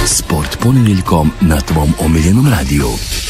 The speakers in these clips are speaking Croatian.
Sport ponedjeljkom na tvom omiljenom radiju.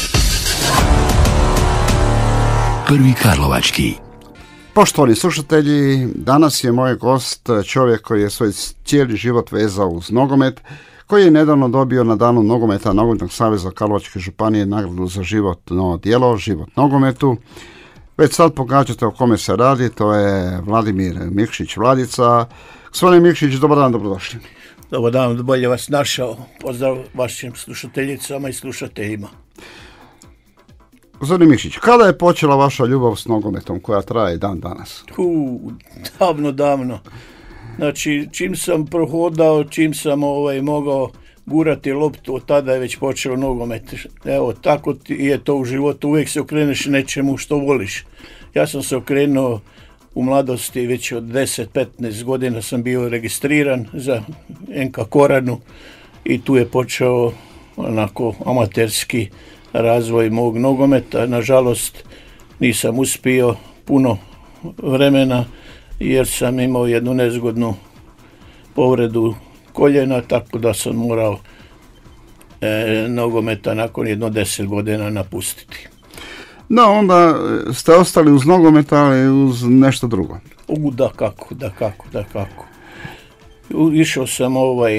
Prvi Karlovački. Poštovani slušatelji, danas je moj gost čovjek koji je svoj cijeli život vezao uz nogomet, koji je nedavno dobio na danu nogometa Nogometnog saveza Karlovačke županije nagradu za životno djelo, život nogometu. Već sad pogađate o kome se radi, to je Vladimir Mikšić Vladica. Gospodine Mikšić, dobar dan, dobrodošli. Dobar dan, bolje vas našao. Pozdrav vašim slušateljicama i slušateljima. Gospodine Mikšić, kada je počela vaša ljubav s nogometom koja traje dan danas? Davno. Znači, čim sam prohodao, čim sam mogao gurati loptu, od tada je već počeo nogomet. Evo, tako je to u životu, uvijek se okreneš nečemu što voliš. Ja sam se okrenuo u mladosti, već od 10-15 godina sam bio registriran za NK Koranu i tu je počeo onako amaterski razvoj mog nogometa. Nažalost, nisam uspio puno vremena jer sam imao jednu nezgodnu povredu koljena, tako da sam morao nogometa nakon 10 godina napustiti. No, onda ste ostali uz nogometa, ali uz nešto drugo. Da kako. Išao sam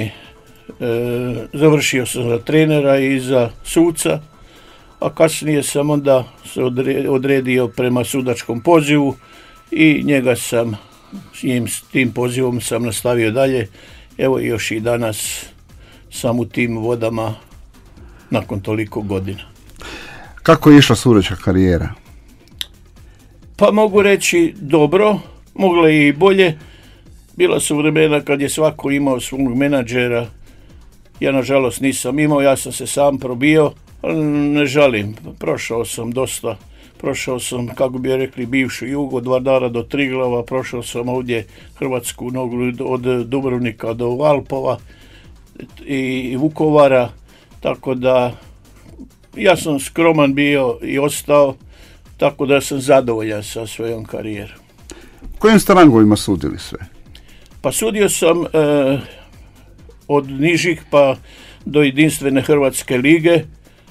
završio sam za trenera i za suca, a kasnije sam onda se odredio prema sudačkom pozivu i njega sam s tim pozivom sam nastavio dalje. Evo još i danas sam u tim vodama nakon toliko godina. Kako je išla sudačka karijera? Pa mogu reći dobro, mogla je i bolje. Bila su vremena kad je svako imao svog menadžera. Ja nažalost nisam imao, ja sam se sam probio, ali ne žalim. Prošao sam dosta. Prošao sam, kako bi rekli, bivšu Jugu, od Vardara do Triglava, prošao sam ovdje Hrvatsku nogu od Dubrovnika do Valpova i Vukovara, tako da ja sam skroman bio i ostao, tako da sam zadovoljan sa svojom karijerom. Kojim ste rangovima sudili sve? Pa sudio sam od nižih pa do jedinstvene Hrvatske lige,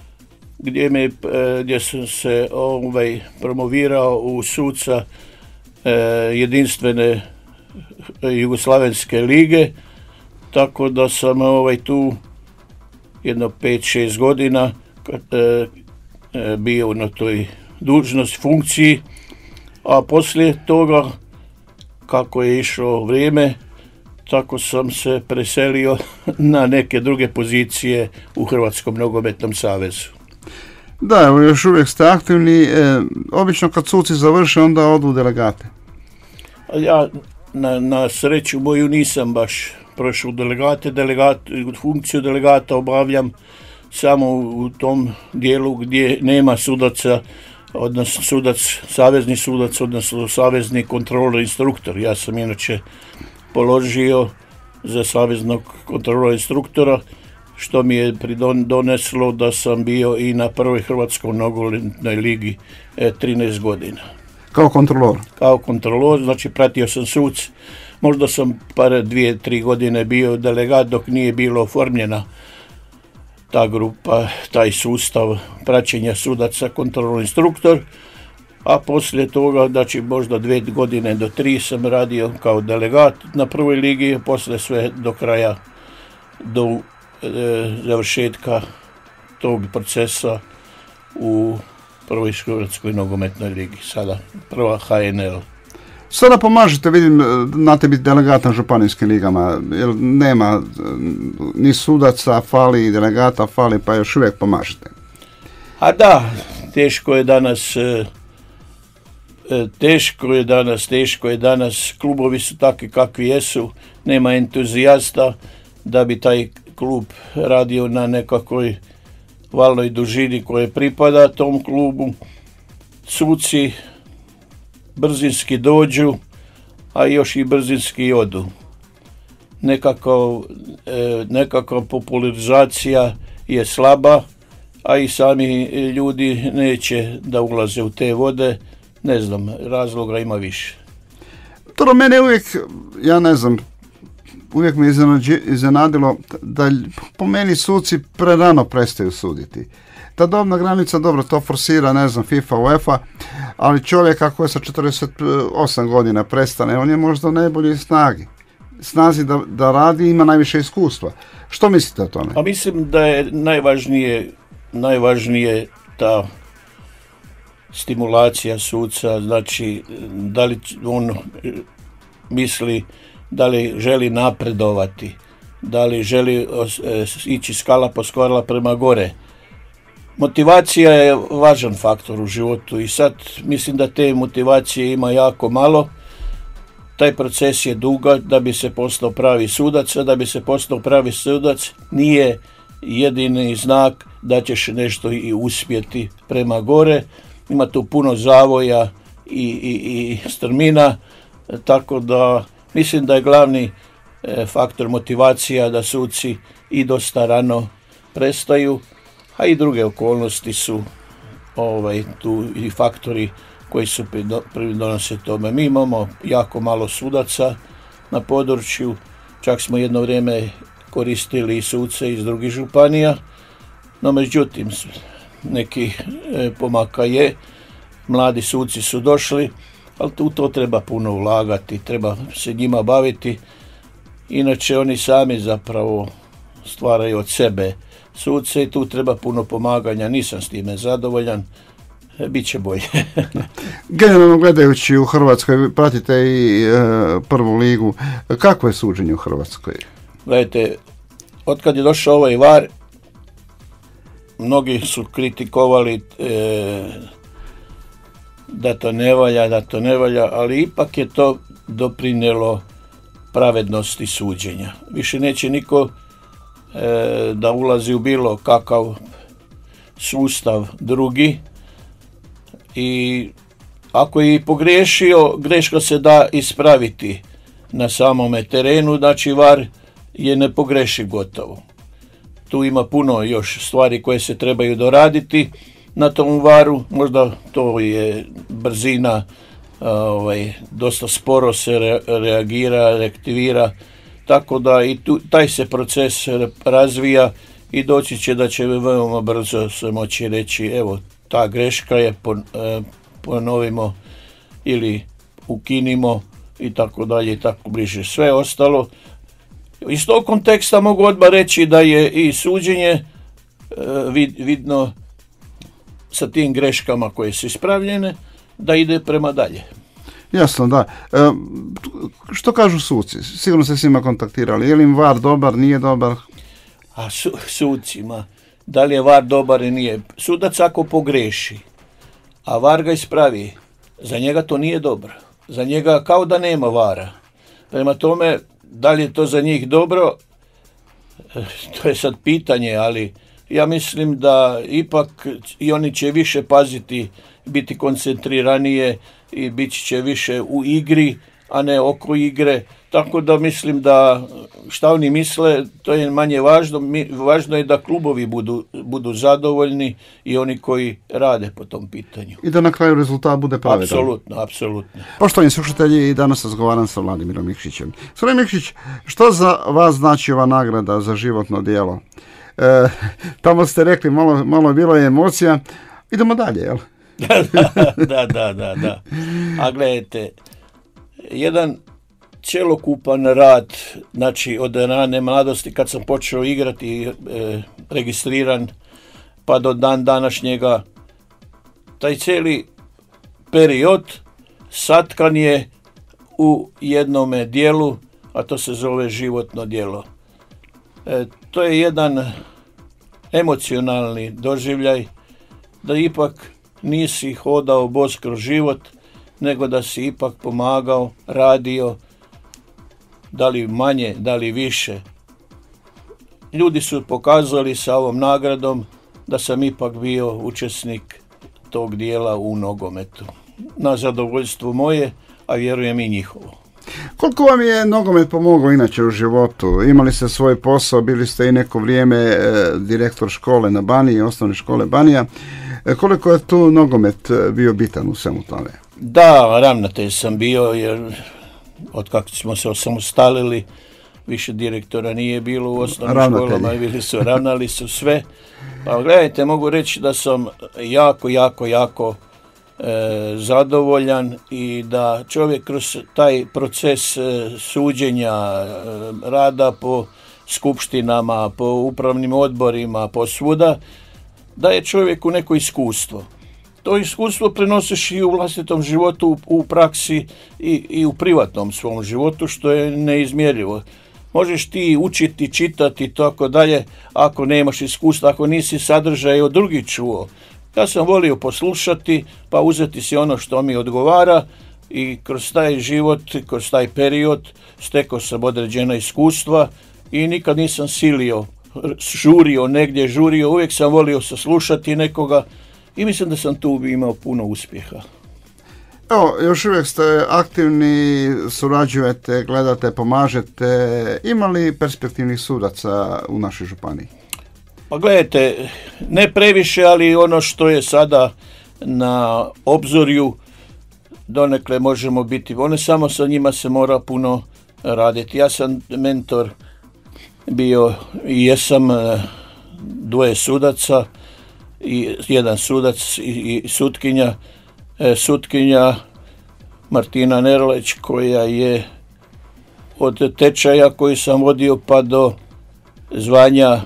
gdje sam se promovirao u suca jedinstvene Jugoslavenske lige, tako da sam tu jedno 5-6 godina bio na toj dužnosti, funkciji, a poslije toga kako je išlo vrijeme, tako sam se preselio na neke druge pozicije u Hrvatskom nogometnom savezu. Da, evo još uvijek ste aktivni. Obično kad suci završe, onda odu delegate. Ja na sreću moju nisam baš prošao u delegate. Funkciju delegata obavljam samo u tom dijelu gdje nema sudaca, odnosno savezni sudac, odnosno savezni kontrolor instruktor. Ja sam inače položio za saveznog kontrolora instruktora, što mi je doneslo da sam bio i na prvoj Hrvatskoj nogometnoj ligi 13 godina. Kao kontrolor? Kao kontrolor, znači pratio sam suc. Možda sam 2-3 godine bio delegat dok nije bilo oformljena ta grupa, taj sustav praćenja sudaca, kontrolor instruktor, a poslije toga, znači možda 2 godine do 3 sam radio kao delegat na prvoj ligi, a poslije sve do kraja, do završetka tog procesa u prvoj Hrvatskoj nogometnoj ligi, sada prva HNL. Sada pomažete, vidim, znate biti delegat na županijskim ligama, jer nema ni sudaca, fali i delegata, fali, pa još uvijek pomažete. A da, teško je danas, klubovi su takvi kakvi jesu, nema entuzijasta da bi taj klub radio na nekakvoj valnoj dužini koje pripada tom klubu. Suci brzinski dođu, a još i brzinski odu. Nekakva popularizacija je slaba, a i sami ljudi neće da ulaze u te vode. Ne znam, razloga ima više. To mene uvijek, ja ne znam, uvijek me iznenadilo da po meni suci prerano prestaju suditi. Ta dobna granica, dobro, to forsira, ne znam, FIFA, UEFA, ali čovjek ako je sa 48 godina prestane, on je možda u najboljoj snazi da radi, ima najviše iskustva. Što mislite o tome? A mislim da je najvažnije ta stimulacija suca, znači da li on misli, da li želi napredovati, da li želi ići skala po skala prema gore. Motivacija je važan faktor u životu i sad mislim da te motivacije ima jako malo. Taj proces je duga da bi se postao pravi sudac, a da bi se postao pravi sudac nije jedini znak da ćeš nešto i uspjeti prema gore. Ima tu puno zavoja i strmina, tako da mislim da je glavni faktor motivacija da suci i dosta rano prestaju, a i druge okolnosti su tu i faktori koji su pridonose tome. Mi imamo jako malo sudaca na području, čak smo jedno vrijeme koristili i suce iz drugih županija, no međutim neki pomaka je, mladi suci su došli, ali u to treba puno ulagati, treba se njima baviti, inače oni sami zapravo stvaraju od sebe suce i tu treba puno pomaganja, nisam s time zadovoljan, bit će bolje. Generalno gledajući u Hrvatskoj, pratite i prvu ligu, kako je suđenje u Hrvatskoj? Gledajte, otkad je došao ovaj VAR, mnogi su kritikovali da to ne valja, ali ipak je to doprinijelo pravednosti suđenja. Više neće niko da ulazi u bilo kakav sustav drugi i ako je i pogriješio, greška se da ispraviti na samome terenu, znači VAR je nepogrešiv gotovo. Tu ima puno još stvari koje se trebaju doraditi na tom VAR-u, možda to je brzina, dosta sporo se reagira, reaktivira, tako da i taj se proces razvija i doći će da će veoma brzo se moći reći evo ta greška je, ponovimo ili ukinimo i tako dalje i tako bliže. Sve ostalo, iz tog konteksta mogu odmah reći da je i suđenje vidno sa tim greškama koje su ispravljene, da ide prema dalje. Jasno, da. Što kažu suci? Sigurno ste s njima kontaktirali. Je li im VAR dobar, nije dobar? A sucima, da li je VAR dobar i nije? Sudac ako pogreši, a VAR ga ispravi, za njega to nije dobro. Za njega kao da nema VAR-a. Prema tome, da li je to za njih dobro, to je sad pitanje, ali ja mislim da ipak i oni će više paziti, biti koncentriranije i bit će više u igri, a ne oko igre. Tako da mislim da šta oni misle, to je manje važno. Važno je da klubovi budu zadovoljni i oni koji rade po tom pitanju. I da na kraju rezultat bude pravedan. Apsolutno, apsolutno. Poštovani slušatelji, danas razgovaram sa Vladimirom Mikšićem. Vladimir Mikšić, što za vas znači ova nagrada za životno djelo? Tamo ste rekli, malo bilo je emocija. Idemo dalje, jel? Da. A gledajte, jedan cjelokupan rad, znači od rane mladosti kad sam počeo igrati, registriran, pa do dan današnjega, taj cijeli period satkan je u jednome dijelu, a to se zove životno djelo. To je jedan emocionalni doživljaj, da ipak nisi hodao bos kroz život, nego da si ipak pomagao, radio, da li manje, da li više. Ljudi su pokazali sa ovom nagradom da sam ipak bio učesnik tog dijela u nogometu. Na zadovoljstvo moje, a vjerujem i njihovo. Koliko vam je nogomet pomogao inače u životu? Imali ste svoj posao, bili ste i neko vrijeme direktor škole na Baniji, osnovne škole Banija. Koliko je tu nogomet bio bitan u svemu tome? Da, ravnatelj sam bio, jer od kako smo se osamostalili, više direktora nije bilo u osnovnim Ravnatelji. školama, bili su, ravnali su sve. Pa gledajte, mogu reći da sam jako zadovoljan i da čovjek kroz taj proces suđenja, rada po skupštinama, po upravnim odborima, po svuda, da je čovjeku neko iskustvo. To iskustvo prenosiš i u vlastitom životu, u praksi i u privatnom svom životu, što je neizmjerljivo. Možeš ti učiti, čitati i tako dalje, ako nemaš iskustva, ako nisi sadržaj od drugih čuo. Ja sam volio poslušati, pa uzeti si ono što mi odgovara i kroz taj život, kroz taj period stekao sam određena iskustva i nikad nisam silio, žurio, uvijek sam volio saslušati nekoga i mislim da sam tu imao puno uspjeha. Evo, još uvijek ste aktivni, surađujete, gledate, pomažete. Ima li perspektivnih sudaca u našoj županiji? Pa gledajte, ne previše, ali ono što je sada na obzorju, donekle možemo biti, samo sa njima se mora puno raditi. Ja sam mentor bio i jesam dvoje sudaca, i jedan sudac i sutkinja. Sutkinja Martina Nerleć, koja je od tečaja koji sam vodio pa do zvanja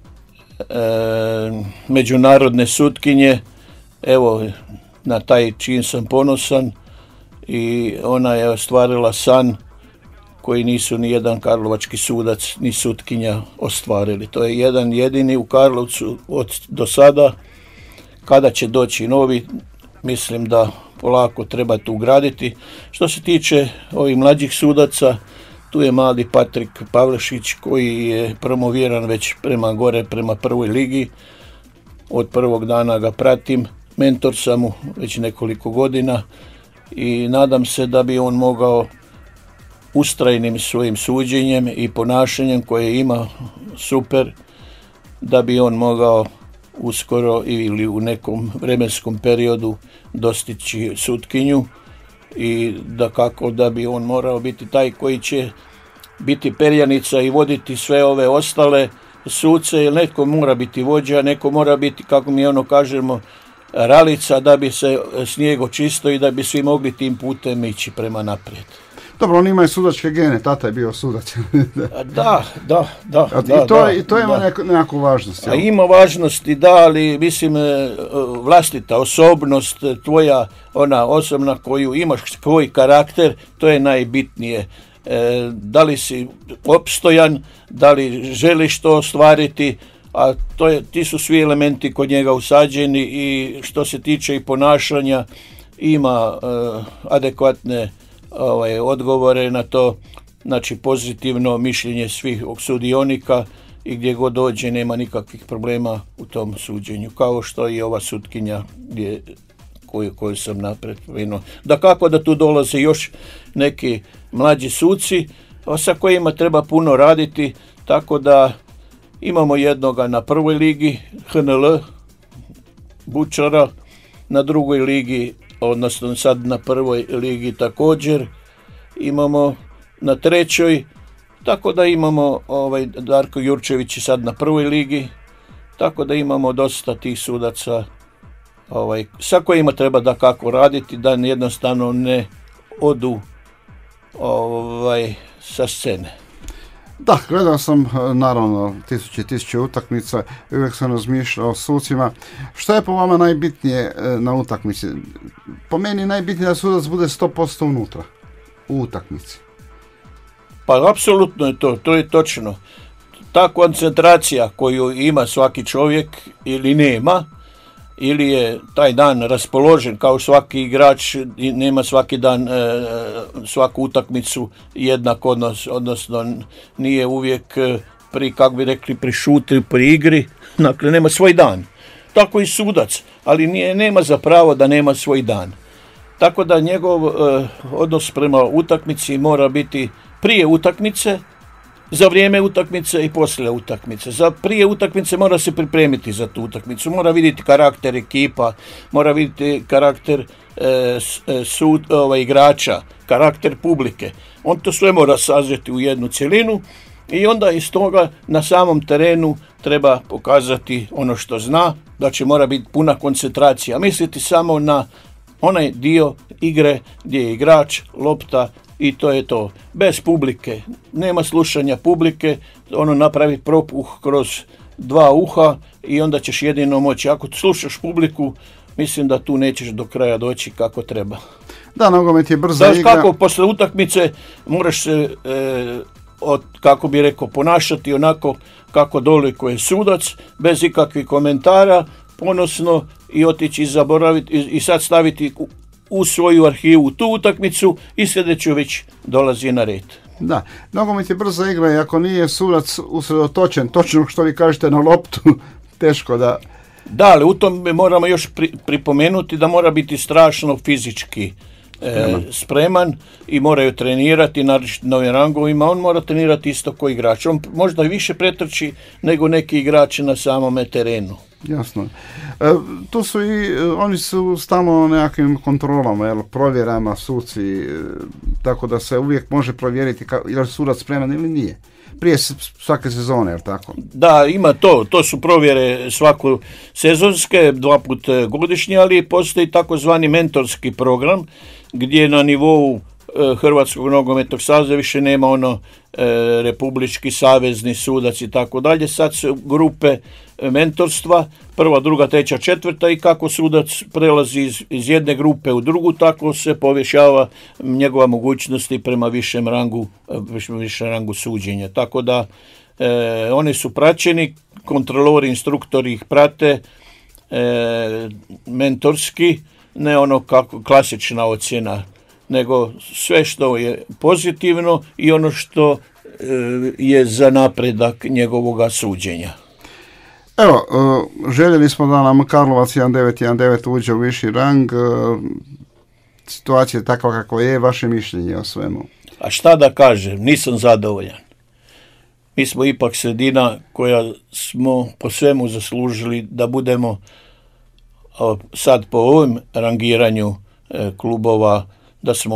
međunarodne sutkinje, evo, na taj čin sam ponosan i ona je ostvarila san koji nisu ni jedan karlovački sudac ni sutkinja ostvarili. To je jedan jedini u Karlovcu do sada. Kada će doći novi, mislim da polako treba tu ugraditi. Što se tiče ovih mlađih sudaca, tu je mladi Patrik Pavlešić koji je promoviran već prema prvoj ligi. Od prvog dana ga pratim, mentor sam mu već nekoliko godina i nadam se da bi on mogao ustrajnim svojim suđenjem i ponašanjem koje ima super, da bi on mogao uskoro ili u nekom vremenskom periodu dostići sutkinju i da bi on morao biti taj koji će biti perjanica i voditi sve ove ostale suce, jer netko mora biti vođa, neko mora biti, kako mi kažemo, ralica da bi se snijeg očisto i da bi svi mogli tim putem ići prema naprijed. Dobro, on ima i sudačke gene, tata je bio sudac. Da. I to ima nekakvu važnost. A ima važnosti, da, ali mislim vlastita osobnost, tvoja ona osobna koju imaš, tvoj karakter, to je najbitnije. Da li si opstojan, da li želiš to ostvariti, a ti su svi elementi kod njega usađeni i što se tiče i ponašanja, ima adekvatne odgovore na to, znači pozitivno mišljenje svih sudionika i gdje god dođe nema nikakvih problema u tom suđenju, kao što i ova sutkinja koju sam napredovinuo. Dakako da tu dolaze još neki mlađi suci sa kojima treba puno raditi, tako da imamo jednoga na prvoj ligi HNL Bučara, na drugoj ligi, odnosno sad na prvoj ligi također, imamo na trećoj, tako da imamo Darko Jurčević sad na prvoj ligi, tako da imamo dosta tih sudaca sa kojima treba da kako raditi, da jednostavno ne odu sa scene. Da, gledao sam naravno tisuće utakmica i uvijek sam razmišljao o sucima. Što je po vama najbitnije na utakmici? Po meni najbitnije da sudac bude 100% unutra u utakmici. Pa apsolutno je to je točno. Ta koncentracija koju ima svaki čovjek ili nema, ili je taj dan raspoložen kao svaki igrač, nema svaki dan svaku utakmicu jednak odnos, odnosno nije uvijek pri šutu, pri igri, dakle nema svoj dan. Tako i sudac, ali nema za pravo da nema svoj dan. Tako da njegov odnos prema utakmici mora biti prije utakmice, za vrijeme utakmice i poslije utakmice. Za prije utakmice mora se pripremiti za tu utakmicu, mora vidjeti karakter ekipa, mora vidjeti karakter igrača, karakter publike. On to sve mora sažeti u jednu cjelinu I onda iz toga na samom terenu treba pokazati ono što zna, da će mora biti puna koncentracija. Misliti samo na onaj dio igre gdje je igrač, lopta i to je to. Bez publike, nema slušanja publike, ono napravi propuh kroz dva uha i onda ćeš jedino moći. Ako slušaš publiku, mislim da tu nećeš do kraja doći kako treba. Da, nogomet je brza igra. Kako posle utakmice moraš se, kako bi rekao, ponašati onako kako dolikuje sudac, bez ikakvih komentara, ponosno i otići i zaboraviti i sad staviti u svoju arhivu tu utakmicu i sljedeću već dolazi na red. Da, nogomet je brza igra i ako nije sudac usredotočen, točno što vi kažete na loptu, teško da... Da, ali u tom moramo još pripomenuti da mora biti strašno fizički spreman i moraju trenirati na novim rangovima. On mora trenirati isto kao igrač. On možda i više pretrči nego neki igrači na samome terenu. Jasno. Tu su i, oni su stalno nekakvim kontrolama, provjerama, suci, tako da se uvijek može provjeriti je li sudac spreman ili nije. Prije svake sezone, je li tako? Da, ima to su provjere svako sezonske, 2 puta godišnje, ali postoji takozvani mentorski program gdje na nivou Hrvatskog nogometnog saveza više nema ono republički savezni sudac i tako dalje. Sad su grupe mentorstva, 1., 2., 3., 4. i kako sudac prelazi iz jedne grupe u drugu, tako se povećava njegova mogućnosti prema višem rangu suđenja. Tako da oni su praćeni, kontrolori, instruktori ih prate mentorski, ne ono kako klasična ocjena, nego sve što je pozitivno i ono što je za napredak njegovoga suđenja. Evo, željeli smo da nam Karlovac 1919 uđe u viši rang. Situacija je takva kako je, vaše mišljenje o svemu? A šta da kažem, nisam zadovoljan. Mi smo ipak sredina koja smo po svemu zaslužili da budemo sad po ovom rangiranju klubova, da smo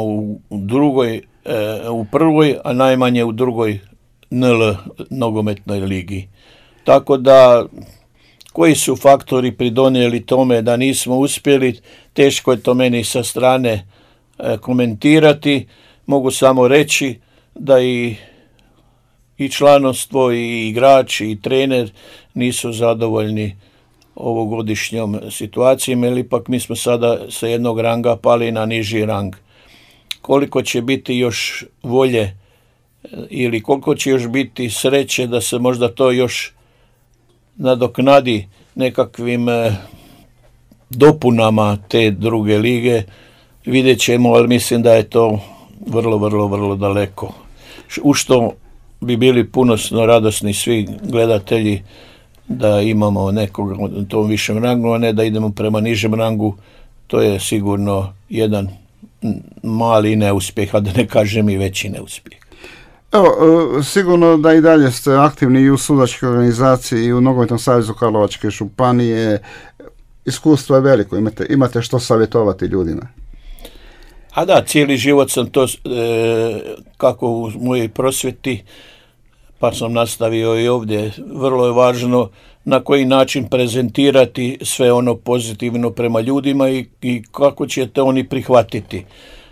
u prvoj, a najmanje u drugoj NL nogometnoj ligi. Tako da, koji su faktori pridonijeli tome da nismo uspjeli, teško je to meni sa strane komentirati. Mogu samo reći da i članstvo, i igrači, i trener nisu zadovoljni ovogodišnjom situacijom, jer ipak mi smo sada sa jednog ranga pali na niži rang. Koliko će biti još volje ili koliko će još biti sreće da se možda to još nadoknadi nekakvim dopunama te druge lige, vidjet ćemo, ali mislim da je to vrlo, vrlo, vrlo daleko. U što bi bili punosno radosni svi gledatelji da imamo nekog u tom višem rangu, a ne da idemo prema nižem rangu. To je sigurno jedan mali neuspjeh, a da ne kažem i veći neuspjeh. Evo, sigurno da i dalje ste aktivni i u sudačkoj organizaciji i u Nogometnom savezu Karlovačke županije. Iskustvo je veliko, imate što savjetovati ljudima. A da, cijeli život sam to, kako u mojoj prosvjeti, pa sam nastavio i ovdje, vrlo je važno na koji način prezentirati sve ono pozitivno prema ljudima i kako ćete oni prihvatiti.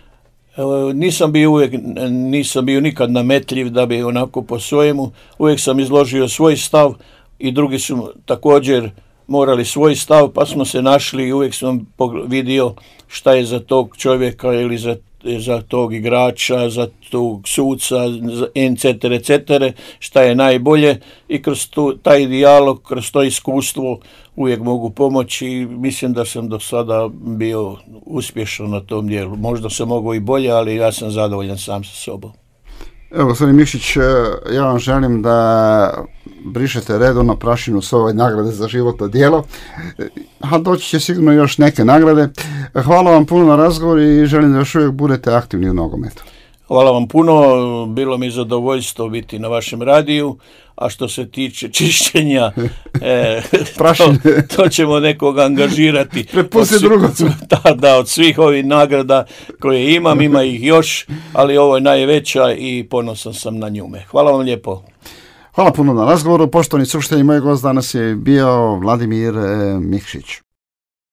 Nisam bio nikad nametljiv da bi onako po svojemu, uvijek sam izložio svoj stav i drugi su također morali svoj stav, pa smo se našli i uvijek sam vidio šta je za tog čovjeka ili za tog igrača, za tog suca, etc., šta je najbolje i kroz taj dijalog, kroz to iskustvo uvijek mogu pomoći i mislim da sam do sada bio uspješan na tom dijelu. Možda sam mogao i bolje, ali ja sam zadovoljan sam sa sobom. Evo, gospodin Mišić, ja vam želim da brišete redovno prašinu s ovoj nagrade za životno djelo, a doći će sigurno još neke nagrade. Hvala vam puno na razgovor i želim da još uvijek budete aktivni u nogometu. Hvala vam puno, bilo mi zadovoljstvo biti na vašem radiju, a što se tiče čišćenja, to ćemo nekog angažirati. Prepusti drugo. Da, od svih ovih nagrada koje imam, ima ih još, ali ovo je najveća i ponosan sam na njume. Hvala vam lijepo. Hvala puno na razgovoru. Poštovani slušatelji, moj gost danas je bio Vladimir Mikšić.